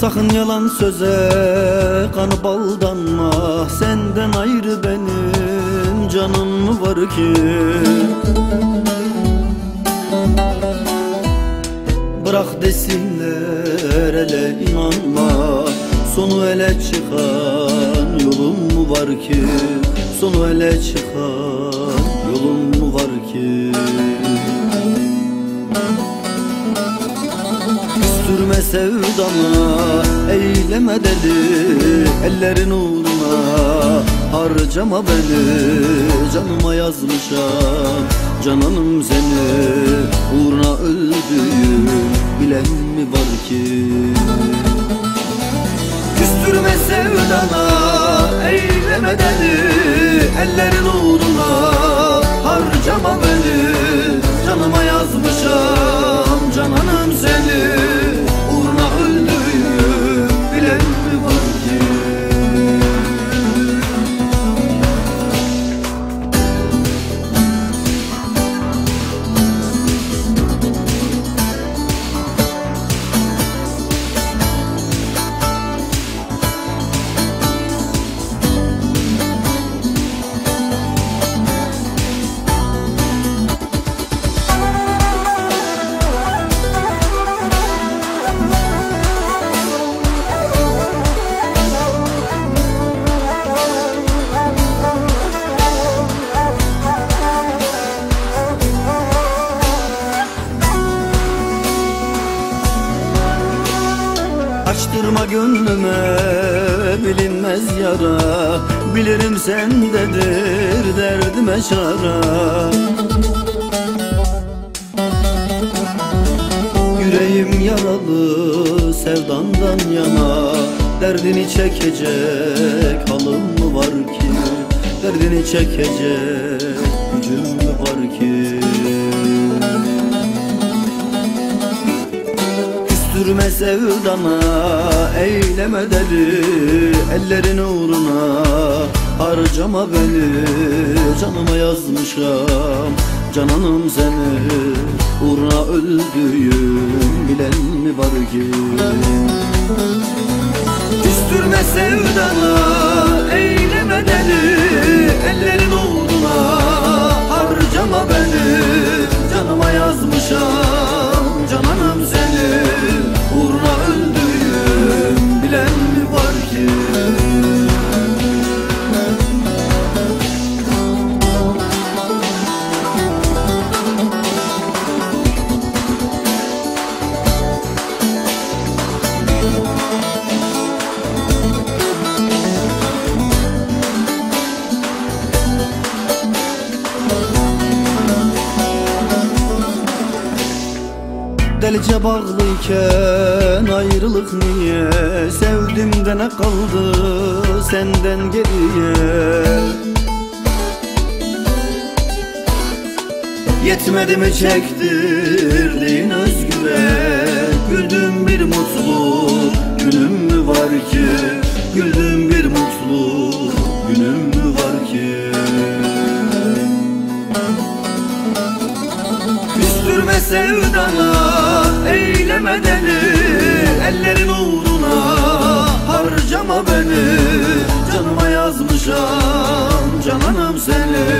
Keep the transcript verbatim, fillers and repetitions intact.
Sakın yalan söze kanıp aldanma, senden ayrı benim canım mı var ki? Bırak desinler hele inanma, sonu ele çıkan yolum mu var ki? Sonu ele çıkan yolum mu var ki? Küstürme sevdama, eyleme deli, ellerin uğruna harcama beni. Canıma yazmışam cananım seni, uğruna öldüğüm bilen mi var ki? Küstürme sevdana, eyleme deli, ellerin uğruna harcama beni. Canıma yazmışam cananım seni, uğruna öldüğüm bilen mi var ki? Açtırma gönlüme bilinmez yara, bilirim sendedir derdime çara. Yüreğim yaralı sevdandan yana, derdini çekecek halım mı var ki? Derdini çekecek gücüm mü var ki? Küstürme sevdana, eyleme deli, ellerin uğruna harcama beni. Canıma yazmışam cananım seni, uğruna öldüğüm bilen mi var ki? Küstürme sevdana, eyleme deli, ellerin uğruna harcama beni. Canıma yazmışam cananım seni, uğruna öldüğüm bilen mi var ki? Delice bağlıyken ayrılık niye? Sevdim de ne kaldı senden geriye? Yetmedi mi çektirdiğin özgüven? Güldüğüm bir mutlu günüm mü var ki? Güldüğüm bir mutlu günüm mü var ki? Küstürme sevdana, eyleme deli, ellerin uğruna harcama beni. Canıma yazmışam cananım seni,